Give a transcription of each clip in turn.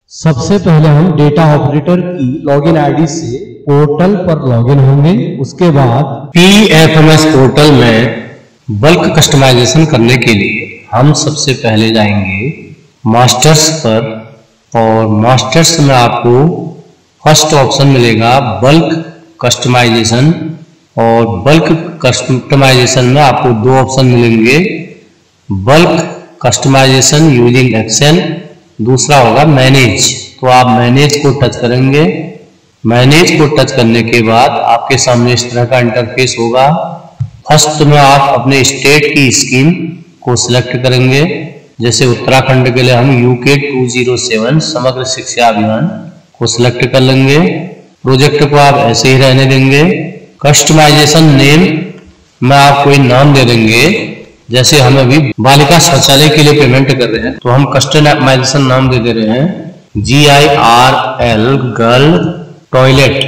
सबसे पहले हम डेटा ऑपरेटर की लॉगिन आईडी से पोर्टल पर लॉगिन होंगे। उसके बाद पीएफएमएस पोर्टल में बल्क कस्टमाइजेशन करने के लिए हम सबसे पहले जाएंगे मास्टर्स पर, और मास्टर्स में आपको फर्स्ट ऑप्शन मिलेगा बल्क कस्टमाइजेशन, और बल्क कस्टमाइजेशन में आपको दो ऑप्शन मिलेंगे, बल्क कस्टमाइजेशन यूजिंग एक्सेल, दूसरा होगा मैनेज। तो आप मैनेज को टच करेंगे। मैनेज को टच करने के बाद आपके सामने इस तरह का इंटरफेस होगा। फर्स्ट में आप अपने स्टेट की स्कीम को सिलेक्ट करेंगे। जैसे उत्तराखंड के लिए हम यूके 207 समग्र शिक्षा अभियान को सिलेक्ट कर लेंगे। प्रोजेक्ट को आप ऐसे ही रहने देंगे। कस्टमाइजेशन नेम में आप कोई नाम दे देंगे। जैसे हम अभी बालिका शौचालय के लिए पेमेंट कर रहे हैं तो हम कस्टमाइजेशन नाम दे रहे हैं GIRL गर्ल टॉयलेट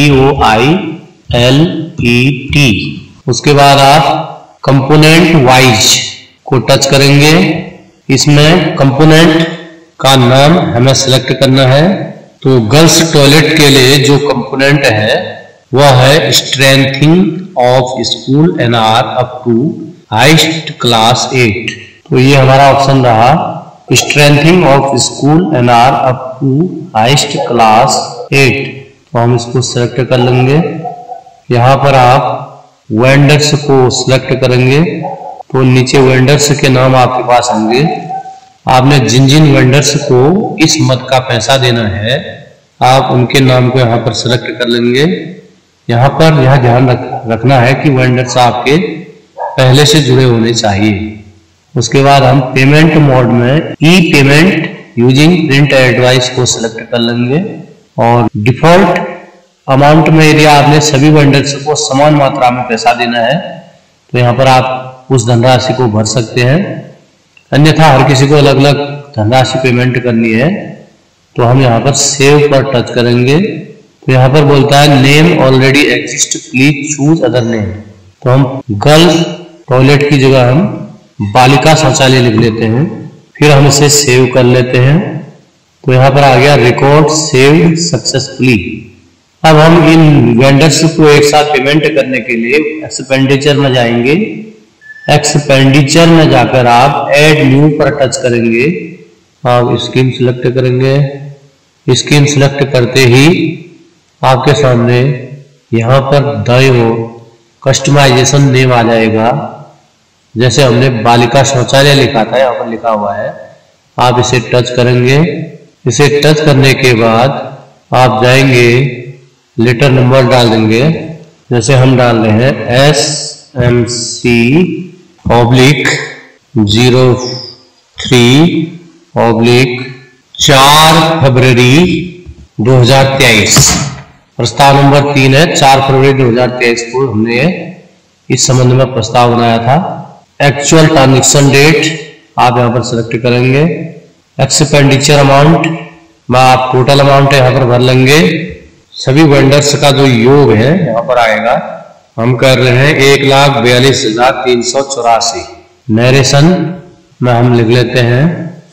TOILET। उसके बाद आप कंपोनेंट वाइज को टच करेंगे। इसमें कंपोनेंट का नाम हमें सिलेक्ट करना है। तो गर्ल्स टॉयलेट के लिए जो कंपोनेंट है वह है strengthening of school NR up to highest class 8। तो ये हमारा ऑप्शन रहा, strengthening of school NR up to highest class 8। तो हम इसको सिलेक्ट कर लेंगे। यहाँ पर आप वेंडर्स को सिलेक्ट करेंगे तो नीचे वेंडर्स के नाम आपके पास होंगे। आपने जिन जिन वेंडर्स को इस मद का पैसा देना है आप उनके नाम को यहाँ पर सिलेक्ट कर लेंगे। यहाँ पर यह ध्यान रखना है कि वेंडर्स आपके पहले से जुड़े होने चाहिए। उसके बाद हम पेमेंट मोड में e payment using print advice को सिलेक्ट कर लेंगे, और डिफॉल्ट अमाउंट में यदि आपने सभी वेंडर्स को समान मात्रा में पैसा देना है तो यहाँ पर आप उस धनराशि को भर सकते हैं। अन्यथा हर किसी को अलग अलग धनराशि पेमेंट करनी है तो हम यहाँ पर सेव पर टच करेंगे। तो यहाँ पर बोलता है name already exist please choose other name. तो हम गर्ल्स टॉयलेट की जगह हम बालिका शौचालय लिख लेते हैं, फिर हम इसे सेव कर लेते हैं। तो यहाँ पर आ गया रिकॉर्ड सेव्ड सक्सेसफुली। अब हम इन वेंडर्स को एक साथ पेमेंट करने के लिए एक्सपेंडिचर में जाएंगे। एक्सपेंडिचर में जाकर आप ऐड न्यू पर टच करेंगे। आप स्कीम सिलेक्ट करेंगे। स्कीम सिलेक्ट करते ही आपके सामने यहाँ पर दाईं ओर कस्टमाइजेशन नेम आ जाएगा। जैसे हमने बालिका शौचालय लिखा था यहाँ पर लिखा हुआ है, आप इसे टच करेंगे। इसे टच करने के बाद आप जाएंगे लेटर नंबर डाल देंगे। जैसे हम डाल रहे हैं SMC/03/4 फरवरी 2023। प्रस्ताव नंबर 3 है। 4 फरवरी 2023 को हमने इस संबंध में प्रस्ताव बनाया था। एक्चुअल ट्रांजैक्शन डेट आप यहाँ पर सिलेक्ट करेंगे। एक्सपेंडिचर अमाउंट में आप टोटल अमाउंट यहाँ पर भर लेंगे। सभी वेंडर्स का जो योग है यहाँ पर आएगा। हम कर रहे हैं 1,42,384। नरेशन में हम लिख लेते हैं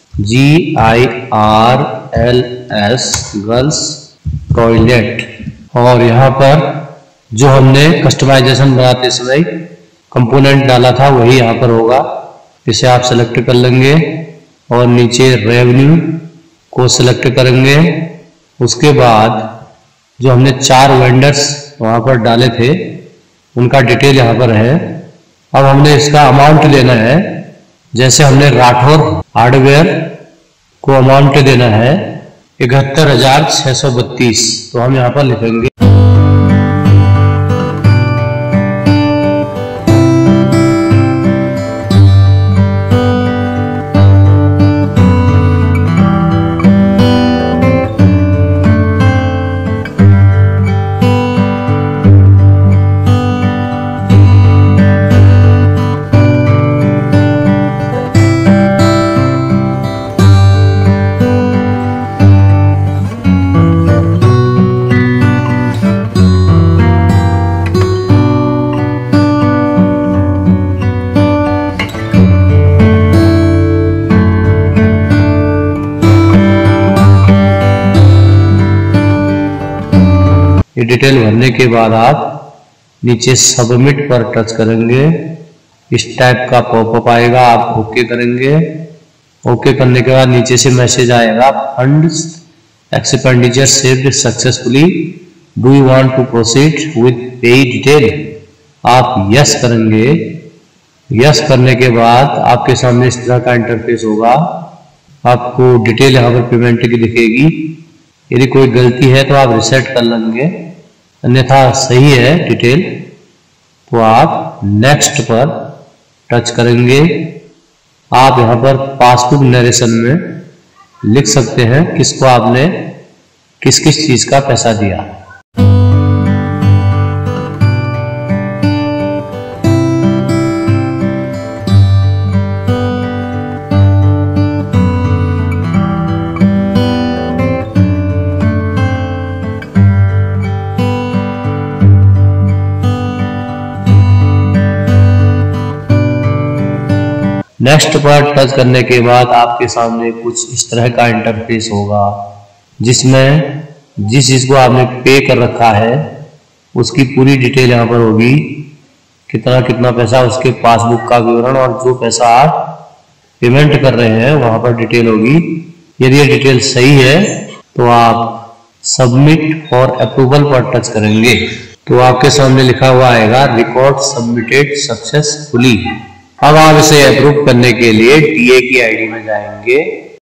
GIRLS गर्ल्स टॉयलेट, और यहाँ पर जो हमने कस्टमाइजेशन बनाते समय कंपोनेंट डाला था वही यहाँ पर होगा। इसे आप सिलेक्ट कर लेंगे और नीचे रेवेन्यू को सिलेक्ट करेंगे। उसके बाद जो हमने 4 वेंडर्स वहाँ पर डाले थे उनका डिटेल यहाँ पर है। अब हमने इसका अमाउंट लेना है। जैसे हमने राठौर हार्डवेयर को अमाउंट देना है 71,632। तो हम यहाँ पर लिखेंगे ये डिटेल भरने के बाद आप नीचे सबमिट पर टच करेंगे। इस टाइप का पॉपअप आएगा, आप ओके करेंगे। ओके करने के बाद नीचे से मैसेज आएगा, funds expenditure saved successfully, do you want to proceed with pay detail. आप यस करेंगे। यस करने के बाद आपके सामने इस तरह का इंटरफेस होगा। आपको डिटेल यहाँ पर पेमेंट की दिखेगी। यदि कोई गलती है तो आप रिसेट कर लेंगे, अन्यथा सही है डिटेल तो आप नेक्स्ट पर टच करेंगे। आप यहाँ पर पासबुक नरेशन में लिख सकते हैं किसको आपने किस किस चीज का पैसा दिया। नेक्स्ट पर टच करने के बाद आपके सामने कुछ इस तरह का इंटरफेस होगा, जिसमें जिस चीज को आपने पे कर रखा है उसकी पूरी डिटेल यहाँ पर होगी, कितना कितना पैसा, उसके पासबुक का विवरण और जो पैसा आप पेमेंट कर रहे हैं वहां पर डिटेल होगी। यदि ये डिटेल सही है तो आप सबमिट फॉर अप्रूवल पर टच करेंगे तो आपके सामने लिखा हुआ आएगा रिकॉर्ड सबमिटेड सक्सेसफुली। अब आप इसे अप्रूव करने के लिए टीए की आईडी में जाएंगे